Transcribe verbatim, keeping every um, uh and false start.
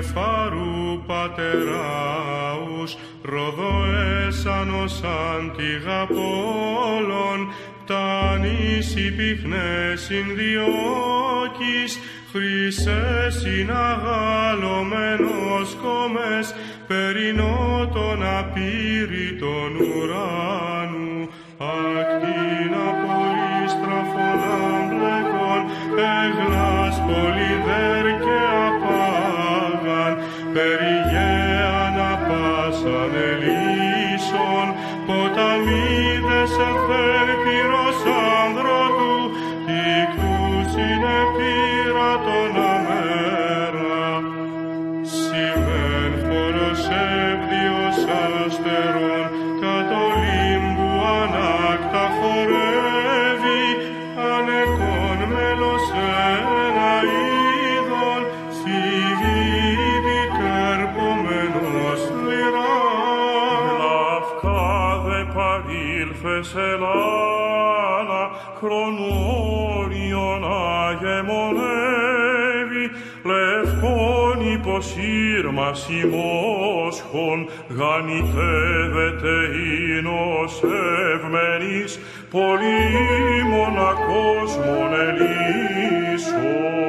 Κεφάρου πατεράους, ροδοέσανος αντιγαπόλων, πτάνης υπυχνές συνδιώκης, χρυσές συναγαλωμένος κόμες, περινότων απείρητων ουράνου, ακτίνα πολύστραφων αμπλεκών, έγλας πολυδέρ και απάγαν, περιγέαν απάσαν ελίσσον, ποταμίδες εθέν πυρός άνδρωτου, τικτούς είναι πύρατον αμέρα. Σημεν χώρος εύδιος αστερών, κατ' Ολύμπου ανάκτα χορεύει, ανεκών μέλος ένα είδον, σιγήδη κερπόμενος λυρά. Λαυκάδε παρήλθες Ελλάδα, χρονόριον αγεμονεύει, λευκόν υποσύρμας ημόσχον, γανιτεύεται ίνος ευμενής, πολύμονα κόσμον ελίσσον.